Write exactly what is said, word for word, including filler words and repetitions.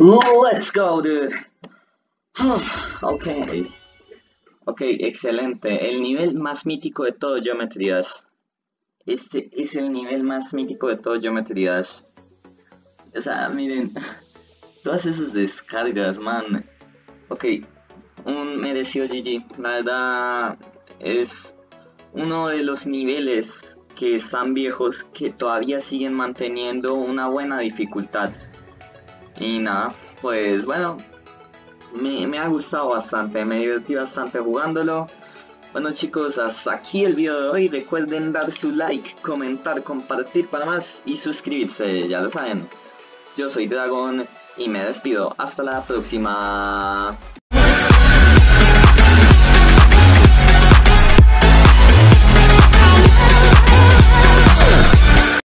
Let's go, dude. Ok. Ok, excelente. El nivel más mítico de todo Geometry Dash. Este es el nivel más mítico de todo Geometry Dash. O sea, miren. Todas esas descargas, man. Ok. Un merecido G G. La verdad es uno de los niveles que están viejos que todavía siguen manteniendo una buena dificultad. Y nada, pues bueno, me, me ha gustado bastante, me divertí bastante jugándolo. Bueno chicos, hasta aquí el video de hoy. Recuerden dar su like, comentar, compartir para más y suscribirse, ya lo saben. Yo soy Dragon y me despido. Hasta la próxima.